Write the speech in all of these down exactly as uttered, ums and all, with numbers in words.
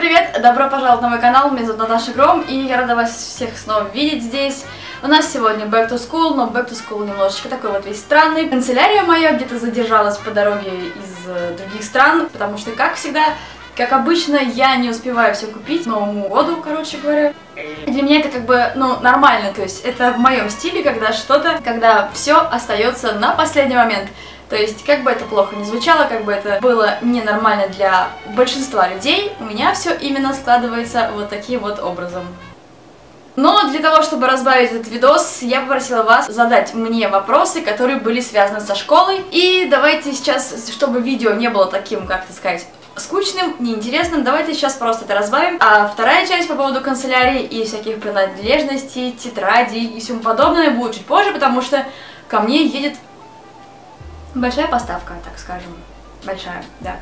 Всем привет! Добро пожаловать на мой канал, меня зовут Наташа Гром, и я рада вас всех снова видеть здесь. У нас сегодня back to school, но back to school немножечко такой вот весь странный. Канцелярия моя где-то задержалась по дороге из э, других стран, потому что, как всегда, как обычно, я не успеваю все купить к Новому году, короче говоря. Для меня это как бы, ну, нормально, то есть это в моем стиле, когда что-то, когда все остается на последний момент. То есть, как бы это плохо ни звучало, как бы это было ненормально для большинства людей, у меня все именно складывается вот таким вот образом. Но для того, чтобы разбавить этот видос, я попросила вас задать мне вопросы, которые были связаны со школой. И давайте сейчас, чтобы видео не было таким, как-то сказать, скучным, неинтересным, давайте сейчас просто это разбавим. А вторая часть по поводу канцелярии и всяких принадлежностей, тетрадей и всему подобное будет чуть позже, потому что ко мне едет большая поставка, так скажем. Большая, да.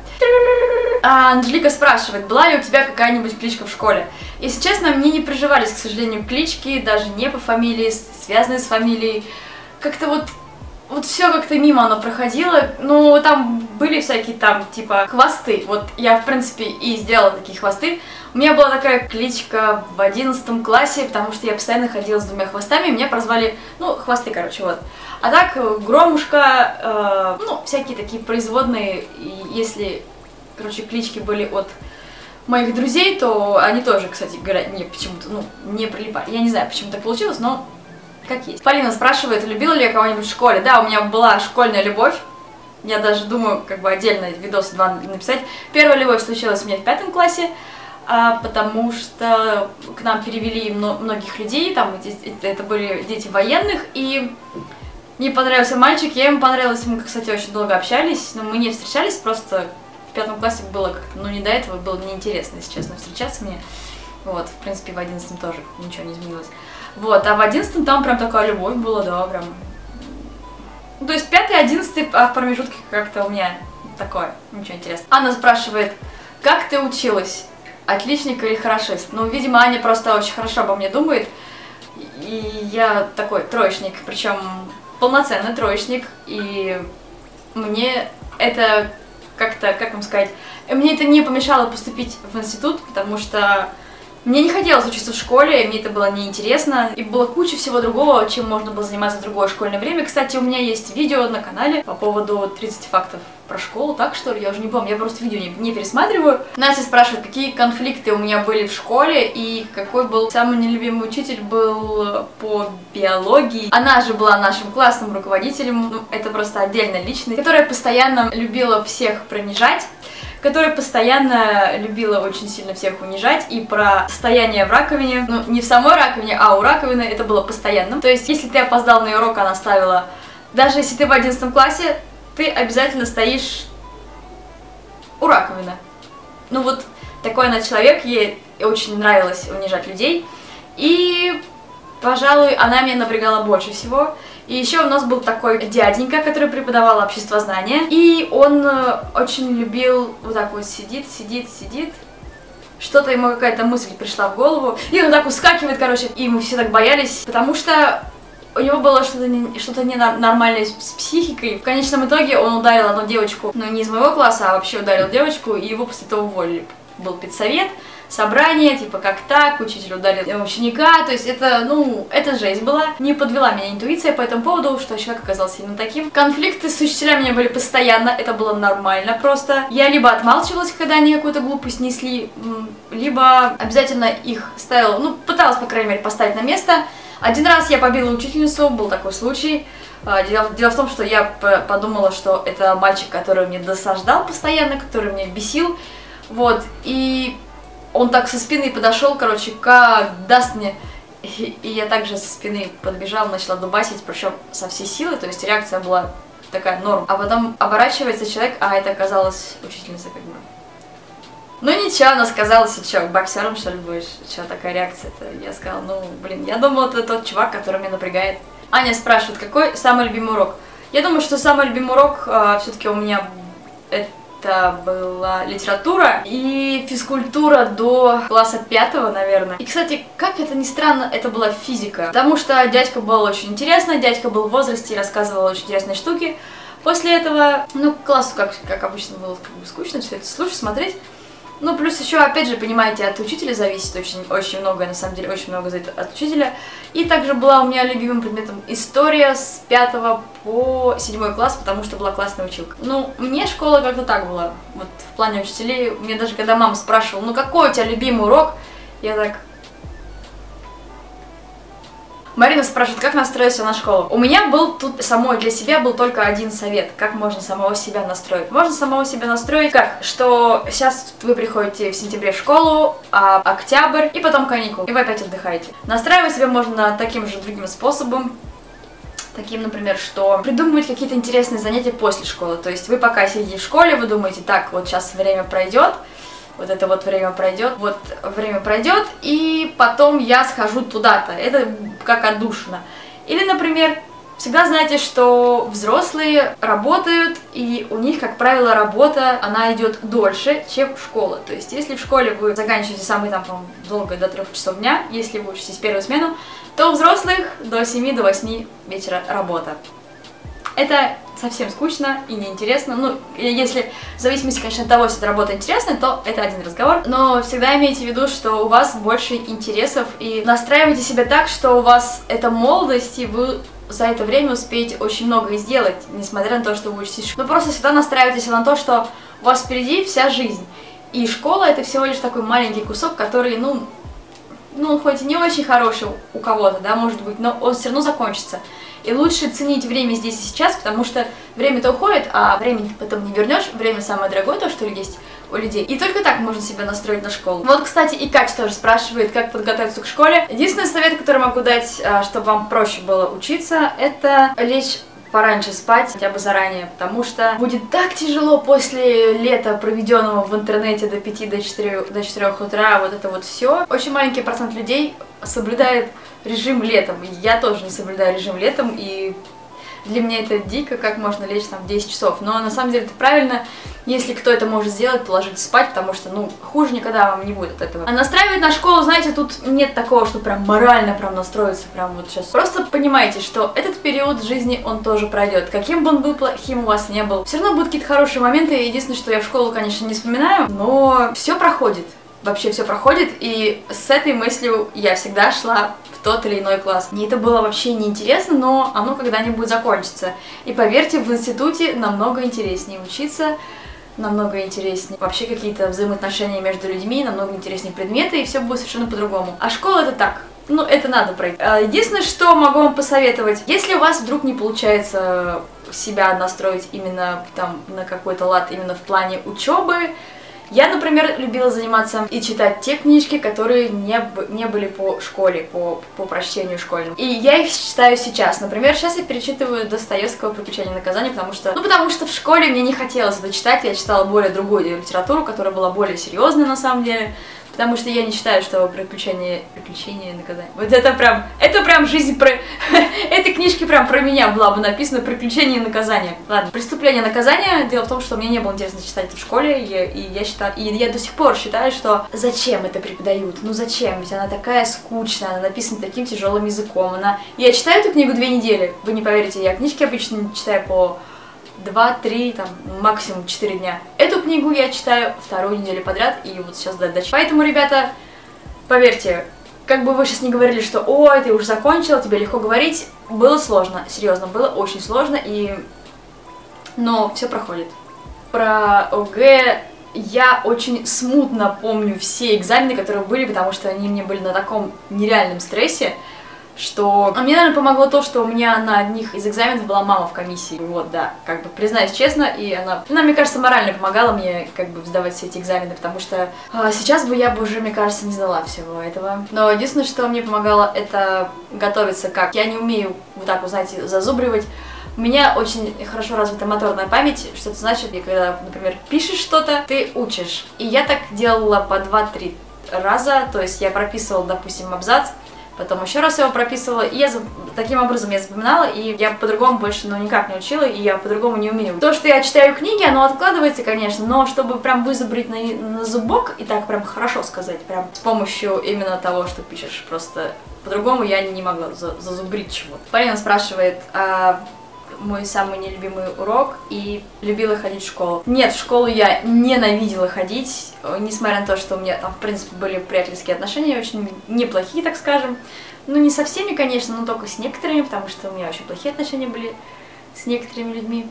А Анжелика спрашивает, была ли у тебя какая-нибудь кличка в школе? Если честно, мне не приживались, к сожалению, клички, даже не по фамилии, связанные с фамилией. Как-то вот, вот все как-то мимо оно проходило. Ну, там были всякие там, типа, хвосты. Вот я, в принципе, и сделала такие хвосты. У меня была такая кличка в одиннадцатом классе, потому что я постоянно ходила с двумя хвостами, и меня прозвали, ну, хвосты, короче, вот. А так, Громушка, э, ну, всякие такие производные, и если, короче, клички были от моих друзей, то они тоже, кстати говоря, не почему-то, ну, не прилипали. Я не знаю, почему так получилось, но как есть. Полина спрашивает, любила ли я кого-нибудь в школе? Да, у меня была школьная любовь. Я даже думаю, как бы отдельно видос два написать. Первая любовь случилась у меня в пятом классе. А, потому что к нам перевели многих людей, там это были дети военных, и мне понравился мальчик, я ему понравилась, мы, кстати, очень долго общались, но мы не встречались, просто в пятом классе было как-то, ну не до этого, было неинтересно, если честно, встречаться мне, вот, в принципе, в одиннадцатом тоже ничего не изменилось, вот, а в одиннадцатом там прям такая любовь была, да, прям, то есть пятый, одиннадцатый, а в промежутке как-то у меня такое, ничего интересного. Анна спрашивает, как ты училась? Отличник или хорошист? Ну, видимо, Аня просто очень хорошо обо мне думает. И я такой троечник, причем полноценный троечник. И мне это как-то, как вам сказать, мне это не помешало поступить в институт, потому что мне не хотелось учиться в школе, мне это было неинтересно. И было куча всего другого, чем можно было заниматься в другое школьное время. Кстати, у меня есть видео на канале по поводу тридцати фактов про школу, так что ли, я уже не помню, я просто видео не, не пересматриваю. Настя спрашивает, какие конфликты у меня были в школе и какой был самый нелюбимый учитель был по биологии. Она же была нашим классным руководителем, ну, это просто отдельная личность, которая постоянно любила всех принижать, которая постоянно любила очень сильно всех унижать, и про состояние в раковине, ну, не в самой раковине, а у раковины, это было постоянным. То есть, если ты опоздал на урок, она ставила, даже если ты в одиннадцатом классе, ты обязательно стоишь у раковины. Ну вот, такой она человек, ей очень нравилось унижать людей, и, пожалуй, она меня напрягала больше всего. И еще у нас был такой дяденька, который преподавал обществознание, и он очень любил вот так вот сидит, сидит, сидит, что-то ему какая-то мысль пришла в голову, и он так ускакивает, короче, и мы все так боялись, потому что у него было что-то не, что-то ненормальное с психикой. В конечном итоге он ударил одну девочку, ну не из моего класса, а вообще ударил девочку, и его после этого уволили. Был педсовет, собрание, типа как так, учитель ударил ученика, то есть это, ну, это жесть была. Не подвела меня интуиция по этому поводу, что человек оказался именно таким. Конфликты с учителями у меня были постоянно, это было нормально просто. Я либо отмалчивалась, когда они какую-то глупость несли, либо обязательно их ставила, ну, пыталась, по крайней мере, поставить на место. Один раз я побила учительницу, был такой случай. Дело, дело в том, что я подумала, что это мальчик, который мне досаждал постоянно, который меня бесил, вот, и он так со спины подошел, короче, как даст мне, и, и я также со спины подбежала, начала дубасить, причем со всей силы, то есть реакция была такая норм. А потом оборачивается человек, а это оказалась учительница как бы. Ну ничего, она сказала, что, боксером что ли будешь? Что такая реакция-то? Я сказала, ну блин, я думала, это тот чувак, который меня напрягает. Аня спрашивает, какой самый любимый урок? Я думаю, что самый любимый урок э, все-таки у меня это была литература и физкультура до класса пятого, наверное. И, кстати, как это ни странно, это была физика. Потому что дядька был очень интересный, дядька был в возрасте и рассказывал очень интересные штуки. После этого, ну, классу, как, как обычно, было как бы скучно все это слушать, смотреть. Ну, плюс еще, опять же, понимаете, от учителя зависит очень, очень многое, на самом деле, очень много зависит от учителя. И также была у меня любимым предметом история с пятого по седьмой класс, потому что была классная училка. Ну, мне школа как-то так была, вот в плане учителей. Мне даже когда мама спрашивала, ну какой у тебя любимый урок, я так... Марина спрашивает, как настроиться на школу. У меня был тут самой для себя был только один совет, как можно самого себя настроить. Можно самого себя настроить как, что сейчас вы приходите в сентябре в школу, а октябрь и потом каникулы, и вы опять отдыхаете. Настраивать себя можно таким же другим способом. Таким, например, что придумывать какие-то интересные занятия после школы. То есть вы пока сидите в школе, вы думаете, так, вот сейчас время пройдет, вот это вот время пройдет, вот время пройдет, и потом я схожу туда-то. Это как отдушина. Или, например, всегда знаете, что взрослые работают, и у них, как правило, работа, она идет дольше, чем школа. То есть, если в школе вы заканчиваете самый там, по-моему, долго до трех часов дня, если вы учитесь первую смену, то у взрослых до семи, до восьми вечера работа. Это совсем скучно и неинтересно. Ну, если в зависимости, конечно, от того, если эта работа интересная, то это один разговор. Но всегда имейте в виду, что у вас больше интересов, и настраивайте себя так, что у вас это молодость, и вы за это время успеете очень многое сделать, несмотря на то, что вы учитесь в школе. Но просто всегда настраивайтесь на то, что у вас впереди вся жизнь. И школа — это всего лишь такой маленький кусок, который, ну, ну, хоть и не очень хороший у кого-то, да, может быть, но он все равно закончится. И лучше ценить время здесь и сейчас, потому что время-то уходит, а время потом не вернешь. Время самое дорогое, то, что есть у людей. И только так можно себя настроить на школу. Вот, кстати, и Катя тоже спрашивает, как подготовиться к школе. Единственный совет, который могу дать, чтобы вам проще было учиться, это лечь пораньше спать, хотя бы заранее, потому что будет так тяжело после лета, проведенного в интернете до пяти, до четырёх, до четырёх утра, вот это вот все. Очень маленький процент людей соблюдает режим летом. Я тоже не соблюдаю режим летом, и для меня это дико, как можно лечь там в десять часов. Но на самом деле это правильно, если кто это может сделать, то ложитесь спать, потому что, ну, хуже никогда вам не будет от этого. А настраивать на школу, знаете, тут нет такого, что прям морально прям настроиться, прям вот сейчас. Просто понимайте, что этот период жизни, он тоже пройдет. Каким бы он был плохим у вас не был, все равно будут какие-то хорошие моменты. Единственное, что я в школу, конечно, не вспоминаю, но все проходит. Вообще все проходит, и с этой мыслью я всегда шла в тот или иной класс. Мне это было вообще неинтересно, но оно когда-нибудь закончится. И поверьте, в институте намного интереснее учиться, намного интереснее вообще какие-то взаимоотношения между людьми, намного интереснее предметы, и все будет совершенно по-другому. А школа — это так. Ну, это надо пройти. Единственное, что могу вам посоветовать, если у вас вдруг не получается себя настроить именно там на какой-то лад, именно в плане учебы, я, например, любила заниматься и читать те книжки, которые не, не были по школе, по, по прочтению школьному. И я их читаю сейчас. Например, сейчас я перечитываю Достоевского «Приключения и наказания», потому что, ну, потому что в школе мне не хотелось это читать, я читала более другую литературу, которая была более серьезная на самом деле. Потому что я не считаю, что приключения, приключения и наказания. Вот это прям, это прям жизнь про... Этой книжки прям про меня была бы написано «Приключения и наказания». Ладно, «Преступление и наказание». Дело в том, что мне не было интересно читать это в школе, и, и я считаю, и я до сих пор считаю, что зачем это преподают? Ну зачем? Ведь она такая скучная, она написана таким тяжелым языком. Она... Я читаю эту книгу две недели. Вы не поверите, я книжки обычно читаю по два-три, там, максимум четыре дня. Эту книгу я читаю вторую неделю подряд, и вот сейчас до дачи. Поэтому, ребята, поверьте, как бы вы сейчас не говорили, что «Ой, ты уже закончила, тебе легко говорить», было сложно, серьезно, было очень сложно, и... но все проходит. Про ОГЭ я очень смутно помню все экзамены, которые были, потому что они мне были на таком нереальном стрессе, что... А мне, наверное, помогло то, что у меня на одних из экзаменов была мама в комиссии. Вот, да, как бы, признаюсь честно, и она, она, мне кажется, морально помогала мне, как бы, сдавать все эти экзамены, потому что а, сейчас бы я бы уже, мне кажется, не сдала всего этого. Но единственное, что мне помогало, это готовиться как. Я не умею вот так, вот, знаете, зазубривать. У меня очень хорошо развита моторная память, что это значит, и когда, например, пишешь что-то, ты учишь. И я так делала по два-три раза, то есть я прописывала, допустим, абзац, потом еще раз его прописывала, и я таким образом я запоминала, и я по-другому больше, ну, никак не учила, и я по-другому не умею. То, что я читаю книги, оно откладывается, конечно, но чтобы прям вызубрить на, на зубок и так прям хорошо сказать, прям с помощью именно того, что пишешь, просто по-другому я не могла за, зазубрить чего-то. Полина спрашивает, а мой самый нелюбимый урок и любила ходить в школу. Нет, в школу я ненавидела ходить, несмотря на то, что у меня там, в принципе, были приятельские отношения, очень неплохие, так скажем. Ну, не со всеми, конечно, но только с некоторыми, потому что у меня очень плохие отношения были с некоторыми людьми.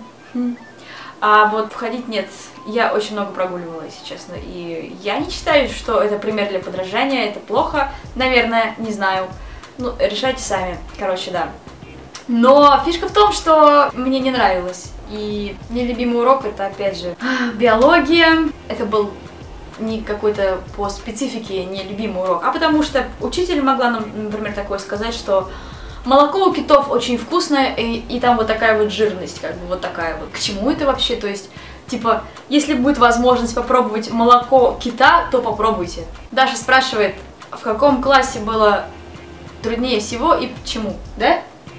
А вот ходить нет, я очень много прогуливала, если честно, и я не считаю, что это пример для подражания, это плохо, наверное, не знаю. Ну, решайте сами, короче, да. Но фишка в том, что мне не нравилось. И нелюбимый урок — это, опять же, биология. Это был не какой-то по специфике нелюбимый урок, а потому что учитель могла нам, например, такое сказать, что молоко у китов очень вкусное, и, и там вот такая вот жирность, как бы вот такая вот. К чему это вообще? То есть, типа, если будет возможность попробовать молоко кита, то попробуйте. Даша спрашивает, в каком классе было труднее всего и почему, да?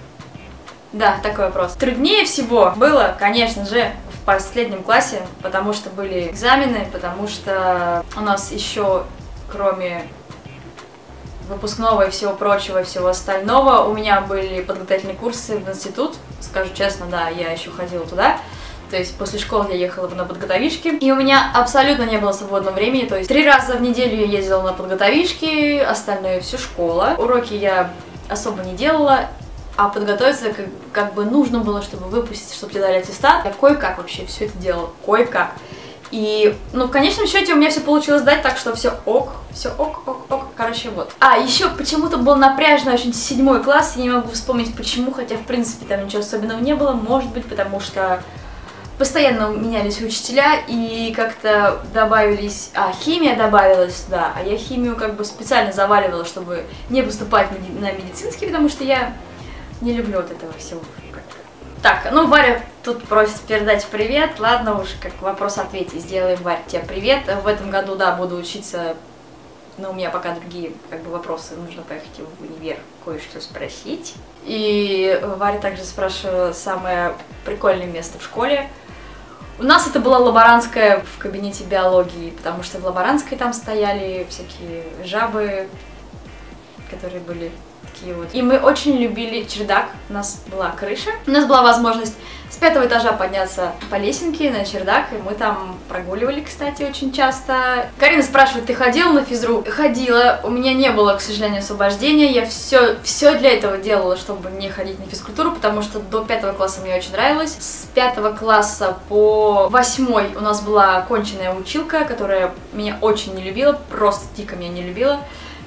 Да, такой вопрос. Труднее всего было, конечно же, в последнем классе, потому что были экзамены, потому что у нас еще, кроме выпускного и всего прочего, и всего остального, у меня были подготовительные курсы в институт. Скажу честно, да, я еще ходила туда. То есть после школы я ехала на подготовишки, и у меня абсолютно не было свободного времени. То есть три раза в неделю я ездила на подготовишки, остальное все школа. Уроки я особо не делала. А подготовиться как, как бы нужно было, чтобы выпустить, чтобы тебе дали аттестат. Я кое-как вообще все это делала, кое-как. И, ну, в конечном счете у меня все получилось сдать, так что все ок, все ок, ок, ок, короче, вот. А, еще почему-то был напряжный очень седьмой класс, я не могу вспомнить почему, хотя, в принципе, там ничего особенного не было, может быть, потому что постоянно менялись учителя, и как-то добавились... А, химия добавилась туда, а я химию как бы специально заваливала, чтобы не поступать на медицинский, потому что я не люблю вот этого всего. Так, ну, Варя тут просит передать привет. Ладно уж, как вопрос-ответь, сделаем, Варя, тебе привет. В этом году, да, буду учиться, но у меня пока другие, как бы, вопросы. Нужно поехать в универ, кое-что спросить. И Варя также спрашивала самое прикольное место в школе. У нас это была лаборантская в кабинете биологии, потому что в лаборантской там стояли всякие жабы, которые были... Вот. И мы очень любили чердак, у нас была крыша, у нас была возможность с пятого этажа подняться по лесенке на чердак, и мы там прогуливали, кстати, очень часто. Карина спрашивает, ты ходила на физру? Ходила, у меня не было, к сожалению, освобождения, я все, все для этого делала, чтобы не ходить на физкультуру, потому что до пятого класса мне очень нравилось. С пятого класса по восьмой у нас была конченая училка, которая меня очень не любила, просто дико меня не любила.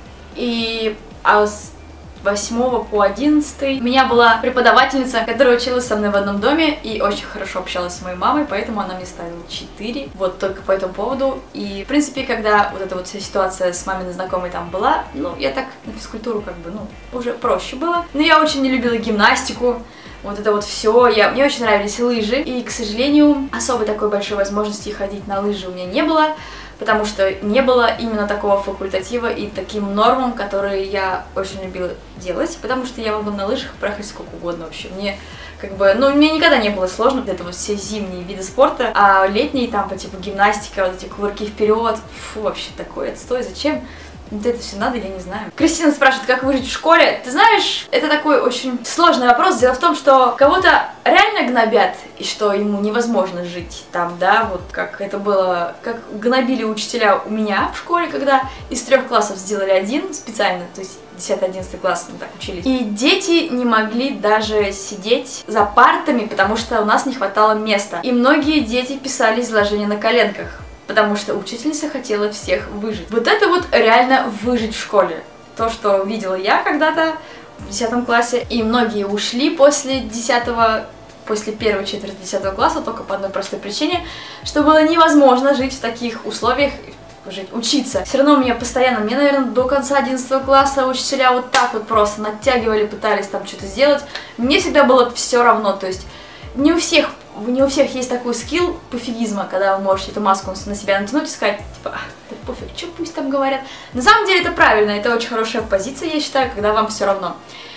И а с восьмого по одиннадцатый у меня была преподавательница, которая училась со мной в одном доме и очень хорошо общалась с моей мамой, поэтому она мне ставила четыре, вот только по этому поводу. И, в принципе, когда вот эта вот вся ситуация с маминой знакомой там была, ну, я так на физкультуру как бы, ну, уже проще было. Но я очень не любила гимнастику, вот это вот все. Я, мне очень нравились лыжи, и, к сожалению, особой такой большой возможности ходить на лыжи у меня не было, потому что не было именно такого факультатива и таким нормам, которые я очень любила делать, потому что я могу на лыжах проехать сколько угодно вообще. Мне как бы, ну, мне никогда не было сложно, вот это вот все зимние виды спорта, а летние там по типу гимнастика, вот эти кувырки вперед, фу, вообще такой отстой, зачем? Вот это все надо, я не знаю. Кристина спрашивает, как выжить в школе. Ты знаешь, это такой очень сложный вопрос. Дело в том, что кого-то реально гнобят, и что ему невозможно жить там, да, вот как это было, как гнобили учителя у меня в школе, когда из трех классов сделали один специально, то есть десятый-одиннадцатый класс мы так учились. И дети не могли даже сидеть за партами, потому что у нас не хватало места. И многие дети писали изложения на коленках, потому что учительница хотела всех выжить. Вот это вот реально выжить в школе. То, что видела я когда-то в десятом классе, и многие ушли после десятого, после первой четверти десятого класса, только по одной простой причине, что было невозможно жить в таких условиях, жить, учиться. Все равно у меня постоянно, мне, наверное, до конца одиннадцатого класса учителя вот так вот просто натягивали, пытались там что-то сделать. Мне всегда было все равно, то есть не у всех Не у всех есть такой скилл пофигизма, когда вы можете эту маску на себя натянуть и сказать, типа, а, да пофиг, что пусть там говорят. На самом деле это правильно, это очень хорошая позиция, я считаю, когда вам все равно.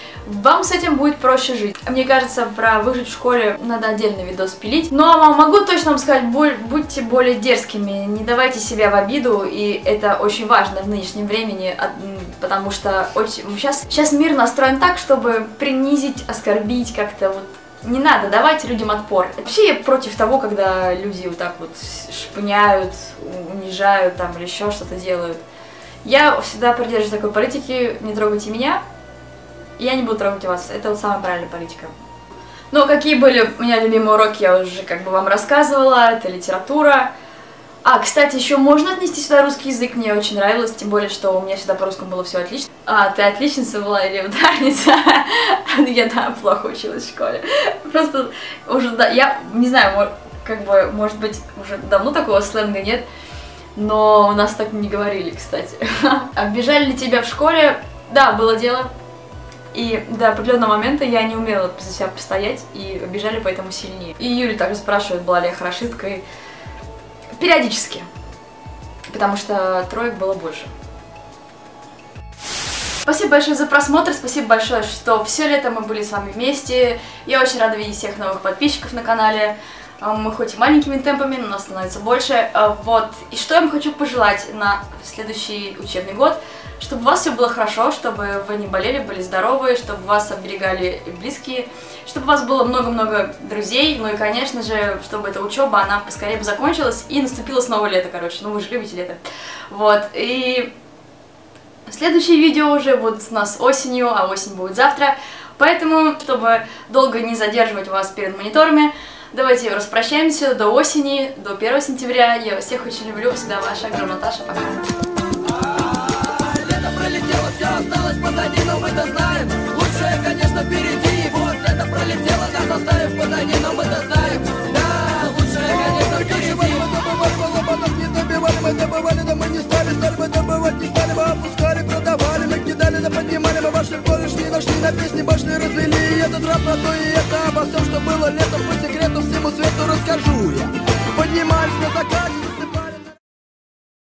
Вам с этим будет проще жить. Мне кажется, про выжить в школе надо отдельный видос пилить. Но могу точно вам сказать, будьте более дерзкими, не давайте себя в обиду, и это очень важно в нынешнем времени, потому что очень... сейчас, сейчас мир настроен так, чтобы принизить, оскорбить, как-то вот не надо давать людям отпор. Вообще я против того, когда люди вот так вот шпыняют, унижают там или еще что-то делают. Я всегда придерживаюсь такой политики: не трогайте меня, я не буду трогать вас. Это вот самая правильная политика. Но какие были у меня любимые уроки, я уже как бы вам рассказывала. Это литература. А, кстати, еще можно отнести сюда русский язык, мне очень нравилось, тем более, что у меня всегда по русскому было все отлично. А, ты отличница была или ударница? Я, да, плохо училась в школе. Просто уже, да, я не знаю, как бы, может быть, уже давно такого сленга нет, но у нас так не говорили, кстати. Обижали ли тебя в школе? Да, было дело. И до определенного момента я не умела за себя постоять, и обижали поэтому сильнее. И Юля также спрашивает, была ли я хорошисткой. Периодически, потому что троек было больше. Спасибо большое за просмотр, спасибо большое, что все лето мы были с вами вместе. Я очень рада видеть всех новых подписчиков на канале. Мы хоть и маленькими темпами, но нас становится больше. Вот. И что я вам хочу пожелать на следующий учебный год? Чтобы у вас все было хорошо, чтобы вы не болели, были здоровы, чтобы вас оберегали близкие, чтобы у вас было много-много друзей, ну и, конечно же, чтобы эта учеба, она поскорее бы закончилась и наступило снова лето, короче, ну вы же любите лето. Вот, и следующие видео уже будут у нас осенью, а осень будет завтра, поэтому, чтобы долго не задерживать вас перед мониторами, давайте распрощаемся до осени, до первого сентября. Я вас всех очень люблю, всегда ваша Гром Наташа, пока. Пролетело, все осталось позади, но мы-то знаем, лучшее, конечно, впереди. Вот это пролетело, нас оставив позади, но мы-то знаем, да, лучшее, конечно, впереди. Мы не добивали, мы добывали, да мы не стали, стали мы добывать, не стали, мы опускали, продавали, мы кидали, да поднимали, мы вошли в горы, шли, нашли на песни, пошли, развели. И этот рап на то и это, обо всем, что было летом, по секрету всему свету расскажу я.